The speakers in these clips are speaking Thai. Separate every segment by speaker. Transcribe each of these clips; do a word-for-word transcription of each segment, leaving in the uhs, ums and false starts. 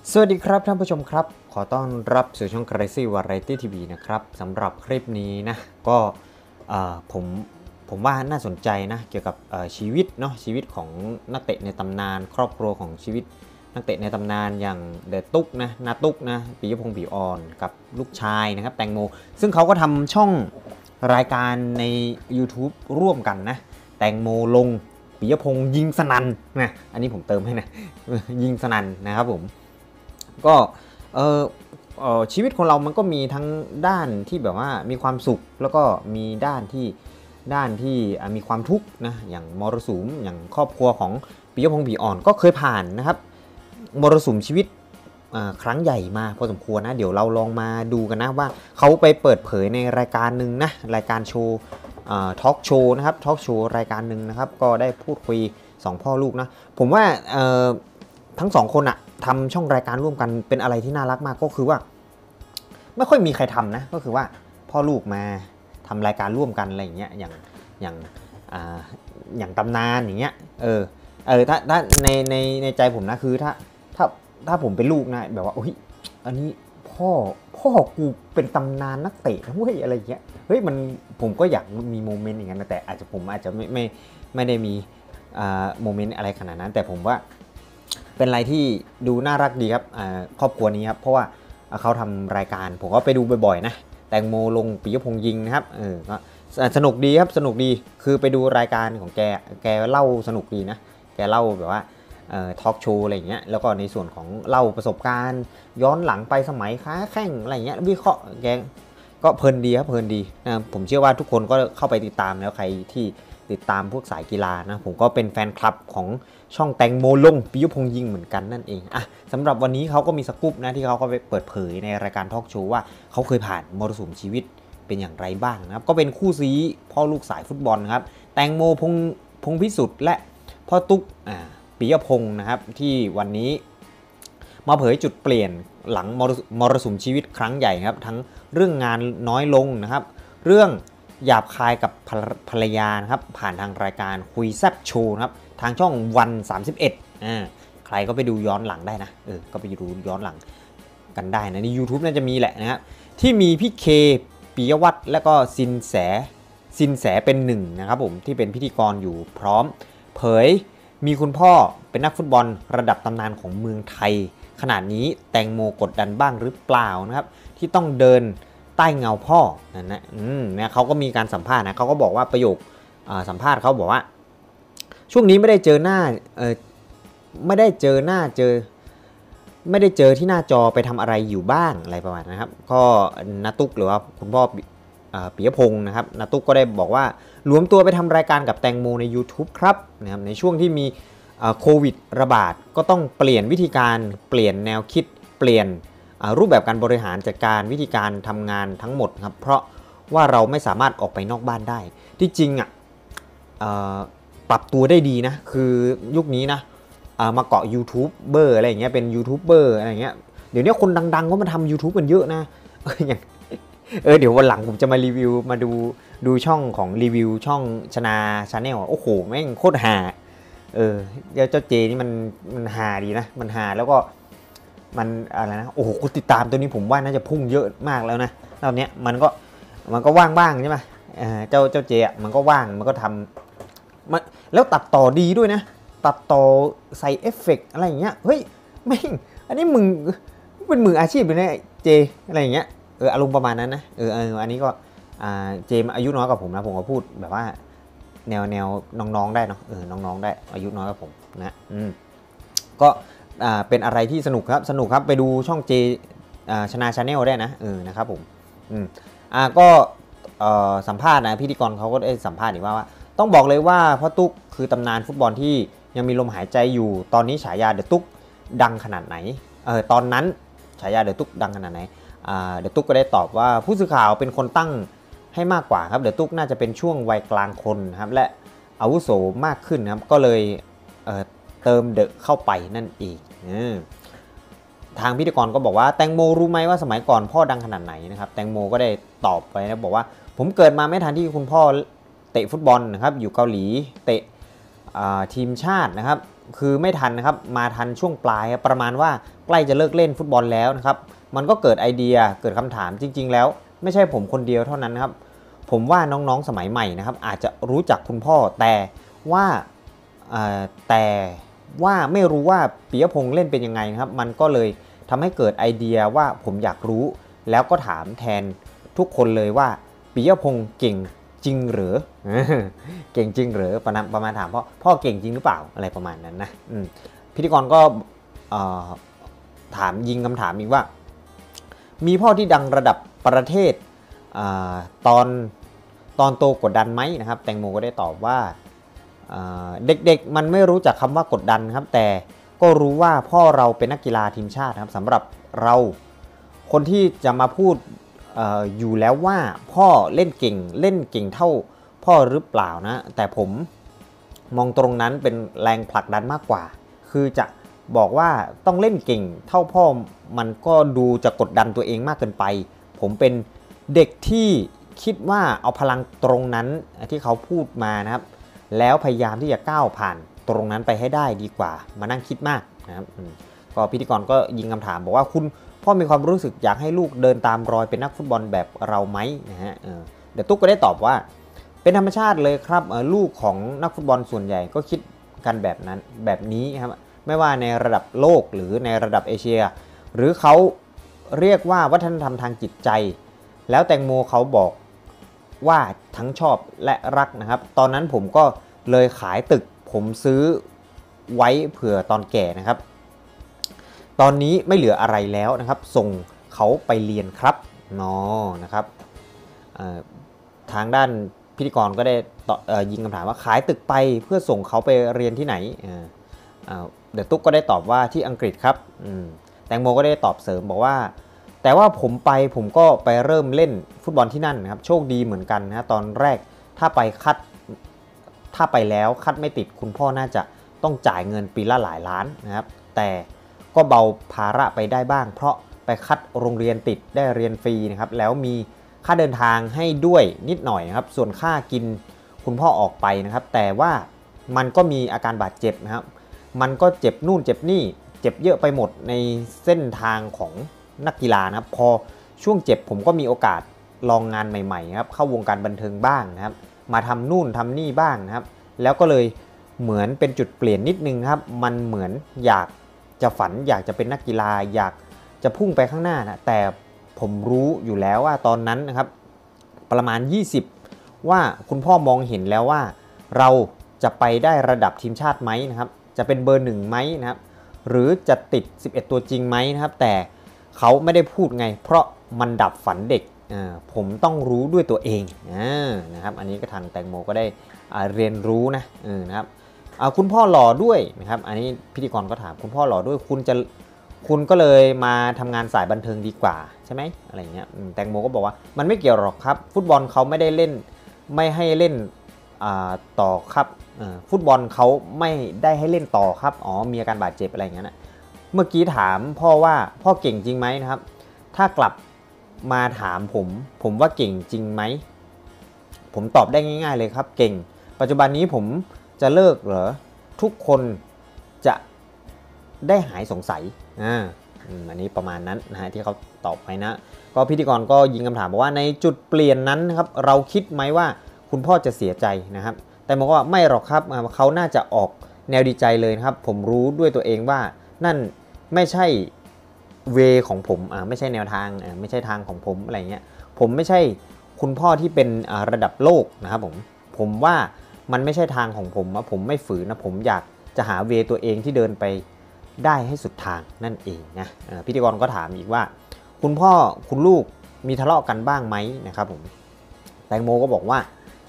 Speaker 1: สวัสดีครับท่านผู้ชมครับขอต้อนรับสู่ช่อง Crazy Variety ที วี นะครับสำหรับคลิปนี้นะก็ผมผมว่าน่าสนใจนะเกี่ยวกับชีวิตเนาะชีวิตของนักเตะในตำนานครอบครัวของชีวิตนักเตะในตำนานอย่างเดอะตุ๊กนะนาตุ๊กนะปิยพงษ์ผิวอ่อนกับลูกชายนะครับแตงโมซึ่งเขาก็ทำช่องรายการใน YouTube ร่วมกันนะแตงโมลงปิยพงษ์ยิงสนันนะอันนี้ผมเติมให้นะยิงสนันนะครับผมก็เออเออชีวิตของเรามันก็มีทั้งด้านที่แบบว่ามีความสุขแล้วก็มีด้านที่ด้านที่มีความทุกข์นะอย่างมรสุมอย่างครอบครัวของปิยพงษ์ผิวอ่อนก็เคยผ่านนะครับมรสุมชีวิตครั้งใหญ่มาพอสมควรนะเดี๋ยวเราลองมาดูกันนะว่าเขาไปเปิดเผยในรายการหนึ่งนะรายการโชว์ทอล์กโชว์นะครับทอล์กโชว์รายการหนึ่งนะครับก็ได้พูดคุยสองพ่อลูกนะผมว่าทั้งสองคนอะทำช่องรายการร่วมกันเป็นอะไรที่น่ารักมากก็คือว่าไม่ค่อยมีใครทำนะก็คือว่าพ่อลูกมาทำรายการร่วมกันอะไรอย่างเงี้ยอย่างอย่างอ่าอย่างตำนานอย่างเงี้ยเออเออถ้าถ้าในในในใจผมนะคือถ้าถ้าถ้าผมเป็นลูกนะแบบว่าโอ้ยอันนี้พ่อพ่อกูเป็นตำนานนักเตะเฮ้ยอะไรเงี้ยเฮ้ยมันผมก็อยากมีโมเมนต์อย่างนั้นนะแต่อาจจะผมอาจจะไม่ไม่ไม่ได้มีอ่าโมเมนต์อะไรขนาดนั้นแต่ผมว่าเป็นอะไรที่ดูน่ารักดีครับครอบครัวนี้ครับเพราะว่าเขาทำรายการผมก็ไปดูบ่อยๆนะแตงโมลงปิยพงษ์ยิงนะครับเออก็สนุกดีครับสนุกดีคือไปดูรายการของแกแกเล่าสนุกดีนะแกเล่าแบบว่าทอล์กโชว์อะไรอย่างเงี้ยแล้วก็ในส่วนของเล่าประสบการณ์ย้อนหลังไปสมัยค้าแข่งอะไรอย่างเงี้ยวิเคราะห์แกก็เพลินดีครับเพลินดีนะผมเชื่อว่าทุกคนก็เข้าไปติดตามแล้วใครที่ติดตามพวกสายกีฬานะผมก็เป็นแฟนคลับของช่องแตงโมลงปิยพงษ์ยิงเหมือนกันนั่นเองอ่ะสำหรับวันนี้เขาก็มีสกู๊ปนะที่เขาก็ไปเปิดเผยในรายการทอล์กโชว์ว่าเขาเคยผ่านมรสุมชีวิตเป็นอย่างไรบ้างนะครับก็เป็นคู่ซีพ่อลูกสายฟุตบอลครับแตงโมพงพงพิสุทธิ์และพ่อตุ๊กอ่าปิยพงษ์นะครับที่วันนี้มาเผยจุดเปลี่ยนหลังมรสุมชีวิตครั้งใหญ่ครับทั้งเรื่องงานน้อยลงนะครับเรื่องหยาบคายกับภรรยานะครับผ่านทางรายการคุยแซบโชว์นะครับทางช่องวันสามสิบเอ็ดอ่าใครก็ไปดูย้อนหลังได้นะเออก็ไปดูย้อนหลังกันได้นะใน YouTube น่าจะมีแหละนะครับที่มีพี่เคปิยวัฒน์และก็สินแสสินแสเป็นหนึ่งนะครับผมที่เป็นพิธีกรอยู่พร้อมเผยมีคุณพ่อเป็นนักฟุตบอลระดับตำนานของเมืองไทยขนาดนี้แตงโมกดดันบ้างหรือเปล่านะครับที่ต้องเดินใต้เงาพ่อนะนะอืมเนี่ยเขาก็มีการสัมภาษณ์นะเขาก็บอกว่าประโยคสัมภาษณ์เขาบอกว่าช่วงนี้ไม่ได้เจอหน้าเออไม่ได้เจอหน้าเจอไม่ได้เจอที่หน้าจอไปทำอะไรอยู่บ้างอะไรประมาณนะครับก็นาตุกหรือว่าคุณพ่อปิยพงษ์นะครับนาตุกก็ได้บอกว่ารวมตัวไปทำรายการกับแตงโมใน YouTube ครับนะครับในช่วงที่มีโควิดระบาดก็ต้องเปลี่ยนวิธีการเปลี่ยนแนวคิดเปลี่ยนรูปแบบการบริหารจัดการวิธีการทำงานทั้งหมดครับเพราะว่าเราไม่สามารถออกไปนอกบ้านได้ที่จริงอ่ะปรับตัวได้ดีนะคือยุคนี้นะมาเกาะยูทูบเบอร์อะไรอย่างเงี้ยเป็นยูทูบเบอร์อะไรอย่างเงี้ยเดี๋ยวนี้คนดังๆก็มาทำ YouTube กันเยอะนะอย่างเออเดี๋ยววันหลังผมจะมารีวิวมาดูดูช่องของรีวิวช่องชนาชาแนลโอ้โหแม่งโคตรฮาเออเจ้าเจนี่มันมันฮาดีนะมันฮาแล้วก็มันอะไรนะโอ้โหคนติดตามตัวนี้ผมว่าน่าจะพุ่งเยอะมากแล้วนะตอนนี้มันก็มันก็ว่างบ้างใช่ไหมเจ้าเจ้าเจอ่ะมันก็ว่างมันก็ทำมันแล้วตัดต่อดีด้วยนะตัดต่อใส่เอฟเฟกต์อะไรอย่างเงี้ยเฮ้ยไม่อันนี้มึงเป็นมืออาชีพเลยนะเจอะไรอย่างเงี้ยเอออารมณ์ประมาณนั้นนะเอออันนี้ก็เจมอายุน้อยกว่าผมนะผมก็พูดแบบว่าแนวแนวน้องๆได้เนาะเออน้องๆได้อายุน้อยกว่าผมนะอืมก็เป็นอะไรที่สนุกครับสนุกครับไปดูช่องเจชนาชาแนลได้นะเออนะครับผมอืมอ่าก็สัมภาษณ์นะพิธีกรเขาก็ได้สัมภาษณ์อีกว่าว่าต้องบอกเลยว่าพ่อตุ๊กคือตำนานฟุตบอลที่ยังมีลมหายใจอยู่ตอนนี้ฉายาเดอะตุ๊กดังขนาดไหนเออตอนนั้นฉายาเดอะตุ๊กดังขนาดไหนเดอะตุ๊กก็ได้ตอบว่าผู้สื่อข่าวเป็นคนตั้งให้มากกว่าครับเดอะตุ๊กน่าจะเป็นช่วงวัยกลางคนครับและอาวุโสมากขึ้นครับก็เลยเเติมเดอะเข้าไปนั่นเองทางพิธีกรก็บอกว่าแตงโมรู้ไหมว่าสมัยก่อนพ่อดังขนาดไหนนะครับแตงโมก็ได้ตอบไปนะบอกว่าผมเกิดมาไม่ทันที่คุณพ่อเตะฟุตบอลนะครับอยู่เกาหลีเตะทีมชาตินะครับคือไม่ทันนะครับมาทันช่วงปลายประมาณว่าใกล้จะเลิกเล่นฟุตบอลแล้วนะครับมันก็เกิดไอเดียเกิดคำถามจริงๆแล้วไม่ใช่ผมคนเดียวเท่านั้นนะครับผมว่าน้องๆสมัยใหม่นะครับอาจจะรู้จักคุณพ่อแต่ว่าแต่ว่าไม่รู้ว่าปิยพงษ์เล่นเป็นยังไงนะครับมันก็เลยทำให้เกิดไอเดียว่าผมอยากรู้แล้วก็ถามแทนทุกคนเลยว่าปิยพงษ์เก่งจริงหรือเก่งจริงหรือประมาณประมาณถามพ่อพ่อเก่งจริงหรือเปล่าอะไรประมาณนั้นนะพิธีกรก็ถามยิงคำถามอีกว่ามีพ่อที่ดังระดับประเทศอตอนตอนโตกดดันไหมนะครับแตงโมก็ได้ตอบว่าเด็กๆมันไม่รู้จักคำว่ากดดันครับแต่ก็รู้ว่าพ่อเราเป็นนักกีฬาทีมชาติครับสำหรับเราคนที่จะมาพูด อ, อยู่แล้วว่าพ่อเล่นเก่งเล่นเก่งเท่าพ่อหรือเปล่านะแต่ผมมองตรงนั้นเป็นแรงผลักดันมากกว่าคือจะบอกว่าต้องเล่นเก่งเท่าพ่อมันก็ดูจะกดดันตัวเองมากเกินไปผมเป็นเด็กที่คิดว่าเอาพลังตรงนั้นที่เขาพูดมานะครับแล้วพยายามที่จะก้าวผ่านตรงนั้นไปให้ได้ดีกว่ามานั่งคิดมากนะครับก็พิธีกรก็ยิงคำถามบอกว่าคุณพ่อมีความรู้สึกอยากให้ลูกเดินตามรอยเป็นนักฟุตบอลแบบเราไหมนะฮะเดี๋ยวตุ๊กก็ได้ตอบว่าเป็นธรรมชาติเลยครับลูกของนักฟุตบอลส่วนใหญ่ก็คิดกันแบบนั้นแบบนี้ครับไม่ว่าในระดับโลกหรือในระดับเอเชียหรือเขาเรียกว่าวัฒนธรรมทางจิตใจแล้วแตงโมเขาบอกว่าทั้งชอบและรักนะครับตอนนั้นผมก็เลยขายตึกผมซื้อไว้เผื่อตอนแก่นะครับตอนนี้ไม่เหลืออะไรแล้วนะครับส่งเขาไปเรียนครับนอนะครับทางด้านพิธีกรก็ได้ยิงคำถามว่าขายตึกไปเพื่อส่งเขาไปเรียนที่ไหนเดี๋ยวตุ๊กก็ได้ตอบว่าที่อังกฤษครับแตงโมก็ได้ตอบเสริมบอกว่าแต่ว่าผมไปผมก็ไปเริ่มเล่นฟุตบอลที่นั่นนะครับโชคดีเหมือนกันนะตอนแรกถ้าไปคัดถ้าไปแล้วคัดไม่ติดคุณพ่อน่าจะต้องจ่ายเงินปีละหลายล้านนะครับแต่ก็เบาภาระไปได้บ้างเพราะไปคัดโรงเรียนติดได้เรียนฟรีนะครับแล้วมีค่าเดินทางให้ด้วยนิดหน่อยนะครับส่วนค่ากินคุณพ่อออกไปนะครับแต่ว่ามันก็มีอาการบาดเจ็บนะครับมันก็เจ็บนู่นเจ็บนี่เจ็บเยอะไปหมดในเส้นทางของนักกีฬานะครับพอช่วงเจ็บผมก็มีโอกาสลองงานใหม่ๆครับเข้าวงการบันเทิงบ้างนะครับมาทำนู่นทำนี่บ้างนะครับแล้วก็เลยเหมือนเป็นจุดเปลี่ยนนิดนึงครับมันเหมือนอยากจะฝันอยากจะเป็นนักกีฬาอยากจะพุ่งไปข้างหน้านะแต่ผมรู้อยู่แล้วว่าตอนนั้นนะครับประมาณยี่สิบว่าคุณพ่อมองเห็นแล้วว่าเราจะไปได้ระดับทีมชาติไหมนะครับจะเป็นเบอร์หนึ่งไหมนะครับหรือจะติดสิบเอ็ดตัวจริงไหมนะครับแต่เขาไม่ได้พูดไงเพราะมันดับฝันเด็กผมต้องรู้ด้วยตัวเองนะครับอันนี้ก็ทางแตงโมก็ได้เรียนรู้นะนะครับคุณพ่อหล่อด้วยนะครับอันนี้พิธีกรก็ถามคุณพ่อหล่อด้วยคุณจะคุณก็เลยมาทำงานสายบันเทิงดีกว่าใช่ไหมอะไรเงี้ยแตงโมก็บอกว่ามันไม่เกี่ยวหรอกครับฟุตบอลเขาไม่ได้เล่นไม่ให้เล่นต่อครับฟุตบอลเขาไม่ได้ให้เล่นต่อครับอ๋อมีอาการบาดเจ็บอะไรเงี้ยนะเมื่อกี้ถามพ่อว่าพ่อเก่งจริงไหมนะครับถ้ากลับมาถามผมผมว่าเก่งจริงไหมผมตอบได้ง่ายๆเลยครับเก่งปัจจุบันนี้ผมจะเลิกเหรอทุกคนจะได้หายสงสัยอ่าอันนี้ประมาณนั้นนะฮะที่เขาตอบไปนะก็พิธีกรก็ยิงคำถามบอกว่าในจุดเปลี่ยนนั้นนะครับเราคิดไหมว่าคุณพ่อจะเสียใจนะครับแต่บอกว่าไม่หรอกครับเขาน่าจะออกแนวดีใจเลยนะครับผมรู้ด้วยตัวเองว่านั่นไม่ใช่เวของผมอ่าไม่ใช่แนวทางอ่าไม่ใช่ทางของผมอะไรเงี้ยผมไม่ใช่คุณพ่อที่เป็นอ่าระดับโลกนะครับผมผมว่ามันไม่ใช่ทางของผมนะผมไม่ฝืนนะผมอยากจะหาเวตัวเองที่เดินไปได้ให้สุดทางนั่นเองนะพิธีกรก็ถามอีกว่าคุณพ่อคุณลูกมีทะเลาะกันบ้างไหมนะครับผมแตงโมก็บอกว่า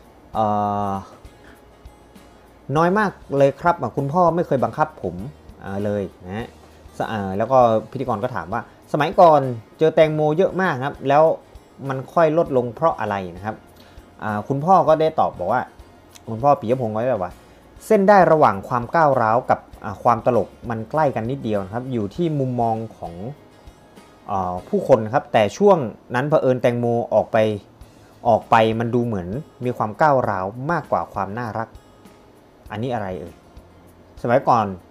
Speaker 1: น้อยมากเลยครับคุณพ่อไม่เคยบังคับผมเลยนะแล้วก็พิธีกรก็ถามว่าสมัยก่อนเจอแตงโมเยอะมากครับแล้วมันค่อยลดลงเพราะอะไรนะครับคุณพ่อก็ได้ตอบบอกว่าคุณพ่อปิยพงศ์ก็ได้บอกว่าเส้นได้ระหว่างความก้าวร้าวกับความตลกมันใกล้กันนิดเดียวนะครับอยู่ที่มุมมองของผู้คนครับแต่ช่วงนั้นเผอิญแตงโมออกไปออกไปมันดูเหมือนมีความก้าวร้าวมากกว่าความน่ารักอันนี้อะไรเอ่ยสมัยก่อน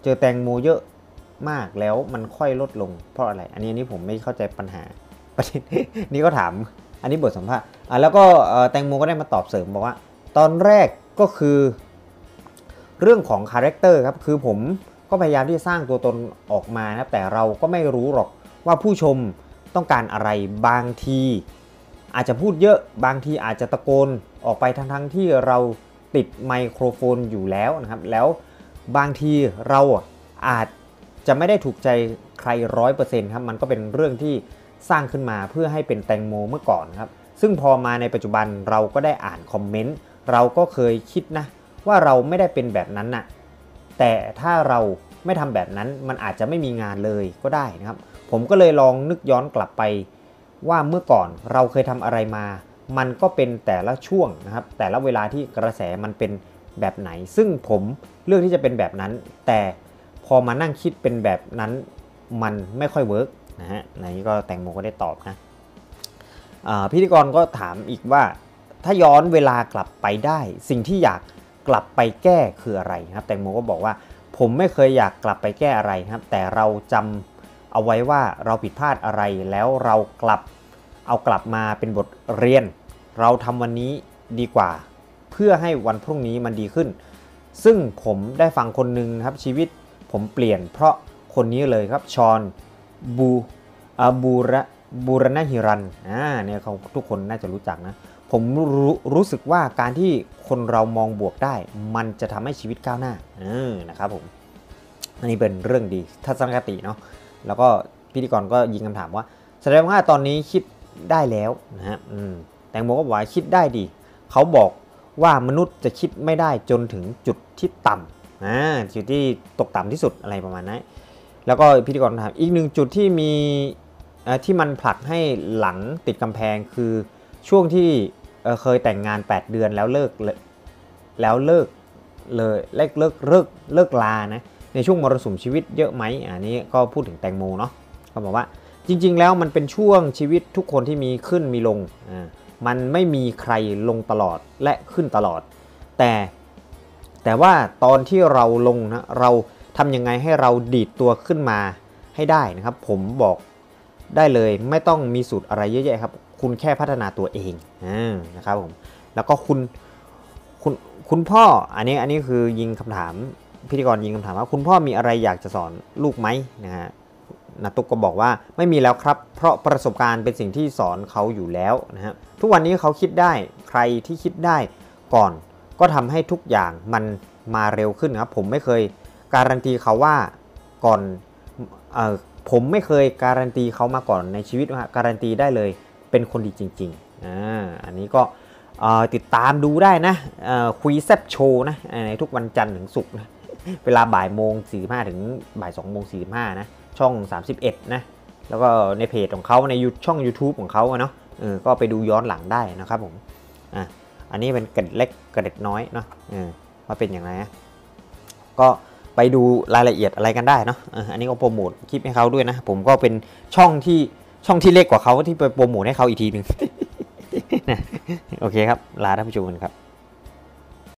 Speaker 1: เจอแตงโมเยอะมากแล้วมันค่อยลดลงเพราะอะไรอันนี้อันนี้ผมไม่เข้าใจปัญหาประเด็นนี้ก็ถามอันนี้บทสัมภาษณ์อ่ะแล้วก็แตงโมก็ได้มาตอบเสริมบอกว่าตอนแรกก็คือเรื่องของคาแรคเตอร์ครับคือผมก็พยายามที่จะสร้างตัวตนออกมานะแต่เราก็ไม่รู้หรอกว่าผู้ชมต้องการอะไรบางทีอาจจะพูดเยอะบางทีอาจจะตะโกนออกไปทั้งๆที่เราติดไมโครโฟนอยู่แล้วนะครับแล้วบางทีเราอาจจะไม่ได้ถูกใจใคร ร้อยเปอร์เซ็นต์ ครับมันก็เป็นเรื่องที่สร้างขึ้นมาเพื่อให้เป็นแตงโมเมื่อก่อนครับซึ่งพอมาในปัจจุบันเราก็ได้อ่านคอมเมนต์เราก็เคยคิดนะว่าเราไม่ได้เป็นแบบนั้นนะแต่ถ้าเราไม่ทำแบบนั้นมันอาจจะไม่มีงานเลยก็ได้นะครับผมก็เลยลองนึกย้อนกลับไปว่าเมื่อก่อนเราเคยทำอะไรมามันก็เป็นแต่ละช่วงนะครับแต่ละเวลาที่กระแสมันเป็นแบบไหนซึ่งผมเลือกที่จะเป็นแบบนั้นแต่พอมานั่งคิดเป็นแบบนั้นมันไม่ค่อยเวิร์กนะฮะในนี้ก็แตงโมก็ได้ตอบนะพิธีกรก็ถามอีกว่าถ้าย้อนเวลากลับไปได้สิ่งที่อยากกลับไปแก้คืออะไรครับแตงโมก็บอกว่าผมไม่เคยอยากกลับไปแก้อะไรครับแต่เราจำเอาไว้ว่าเราผิดพลาดอะไรแล้วเรากลับเอากลับมาเป็นบทเรียนเราทำวันนี้ดีกว่าเพื่อให้วันพรุ่งนี้มันดีขึ้นซึ่งผมได้ฟังคนหนึ่งครับชีวิตผมเปลี่ยนเพราะคนนี้เลยครับชอนบูบูระบูรณหิรันอ่าเนี่ยเขาทุกคนน่าจะรู้จักนะผมรู้รู้สึกว่าการที่คนเรามองบวกได้มันจะทำให้ชีวิตก้าวหน้าเออนะครับผมอันนี้เป็นเรื่องดีทัศนคติเนาะแล้วก็พิธีกรก็ยิงคำถามว่าแสดงว่าตอนนี้คิดได้แล้วนะฮะแตงโมก็บอกว่าคิดได้ดีเขาบอกว่ามนุษย์จะคิดไม่ได้จนถึงจุดที่ต่ำอ่าจุดที่ตกต่ำที่สุดอะไรประมาณนั้นแล้วก็พิธีกรถามอีกหนึ่งจุดที่มีที่มันผลักให้หลังติดกำแพงคือช่วงที่เคยแต่งงานแปดเดือนแล้วเลิกแล้วเลิกเลยเลิกเลิกเลิกเลิกลานะในช่วงมรสุมชีวิตเยอะไหมอันนี้ก็พูดถึงแตงโมเนาะเขาบอกว่าจริงๆแล้วมันเป็นช่วงชีวิตทุกคนที่มีขึ้นมีลงอ่ามันไม่มีใครลงตลอดและขึ้นตลอดแต่แต่ว่าตอนที่เราลงนะเราทำยังไงให้เราดีดตัวขึ้นมาให้ได้นะครับผมบอกได้เลยไม่ต้องมีสูตรอะไรเยอะแยะครับคุณแค่พัฒนาตัวเองนะครับผมแล้วก็คุณคุณคุณพ่ออันนี้อันนี้คือยิงคำถามพิธีกรยิงคำถามว่าคุณพ่อมีอะไรอยากจะสอนลูกไหมนะฮะนาตุกก็บอกว่าไม่มีแล้วครับเพราะประสบการณ์เป็นสิ่งที่สอนเขาอยู่แล้วนะฮะทุกวันนี้เขาคิดได้ใครที่คิดได้ก่อนก็ทำให้ทุกอย่างมันมาเร็วขึ้นครับผมไม่เคยการันตีเขาว่าก่อนเอ่อผมไม่เคยการันตีเขามาก่อนในชีวิตว่าการันตีได้เลยเป็นคนดีจริงๆอ่าอันนี้ก็ติดตามดูได้นะคุยแซบโชว์นะในทุกวันจันทร์ถึงศุกร์นะเวลาบ่ายโมงสี่สิบห้าถึงบ่ายสองโมงสี่สิบห้านะช่องสามสิบเอ็ดนะแล้วก็ในเพจของเขาในช่อง YouTube ของเขาเนาะเออก็ไปดูย้อนหลังได้นะครับผมอ่ะอันนี้เป็นกระเด็ดเล็กกระเด็ดน้อยเนาะเออว่าเป็นอย่างไรนะก็ไปดูรายละเอียดอะไรกันได้เนาะอันนี้ก็โปรโมทคลิปให้เขาด้วยนะผมก็เป็นช่องที่ช่องที่เล็กกว่าเขาที่ไปโปรโมทให้เขาอีกทีหนึ่งโอเคครับลาท่านผู้ชมกันครับ